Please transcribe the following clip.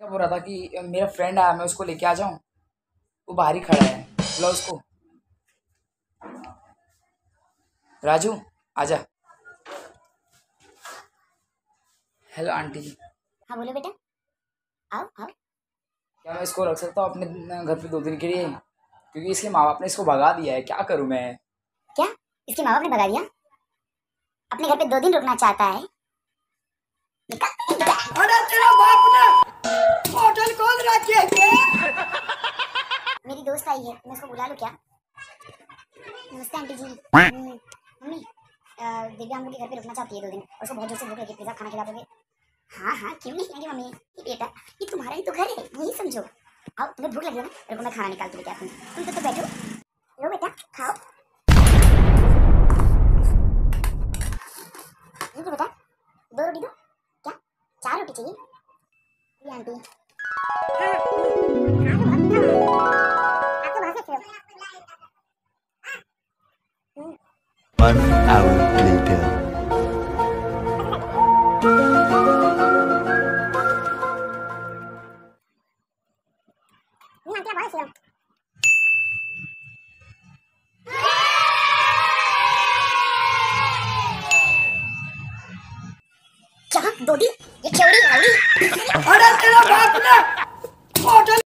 क्या बोल रहा था कि मेरा फ्रेंड आया, मैं उसको लेके आ जाऊं। वो बाहर ही खड़ा है, बुलाओ उसको। राजू, आजा। Hello aunty ji. हाँ बोलो बेटा। आओ आओ। क्या मैं इसको रख सकता हूँ अपने घर पे 2 दिन के लिए? क्योंकि इसके माँ बाप ने इसको भगा दिया है, क्या करूँ मैं? क्या इसके माँ बाप ने भगा दिया? अपने घर पे 2 दिन रुकना चाहता है? निकल निकल। अरे तेरा बाप ने होटल खोल रखी है। मेरी दोस्त आई है, मैं उसको बुला लूँ क्या? नमस्ते आंटी जी। मम्मी दिव्या हम लोग के घर पे रुकना चाहती है 2 दिन, और उसको बहुत जोर से भूख लगी, पिज़्ज़ा खाना खिला दोगे? हाँ हाँ क्यों नहीं खिलाएंगे मम्मी। ये बेटा, ये तुम्हारा ही तो घर है, यही समझो। आओ, तुम्हें भूख लगी है ना? रुको मैं खाना निकाल के लेके आती हूँ। तुम तो बैठो। लो बेटा खाओ। ये बेटा, 2 रोटी दो। क्या 4 रोटी चाहिए? ये आंटी। One hour later. क्या 2 दिन? ये चोरी अरे तेरा बाप ने होटल